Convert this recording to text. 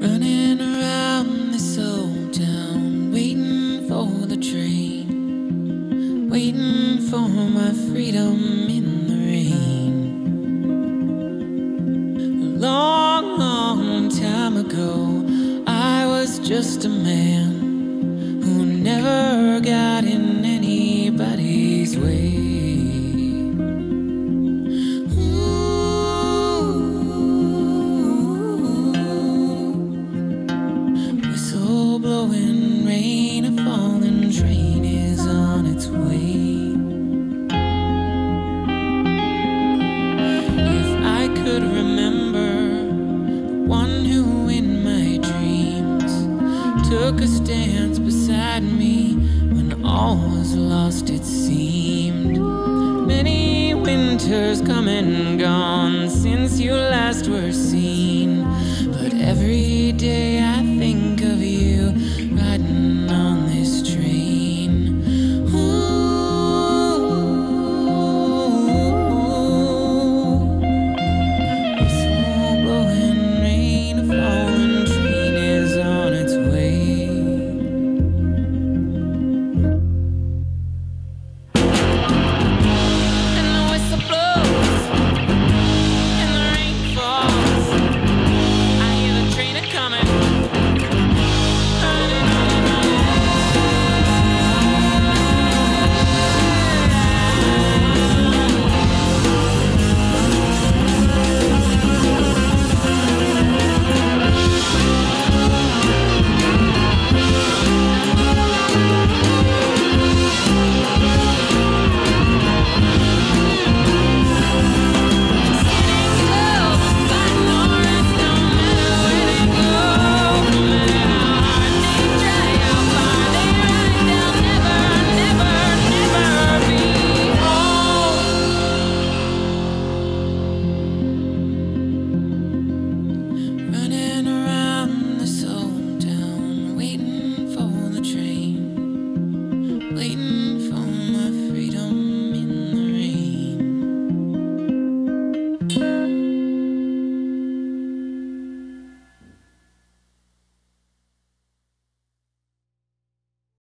Running around this old town, waiting for the train, waiting for my freedom in the rain. A long, long time ago, I was just a man who never got in anybody's way. Blowing rain, a falling train is on its way. If I could remember the one who in my dreams took a stance beside me when all was lost, it seemed. Many winters come and gone since you last were seen, but every day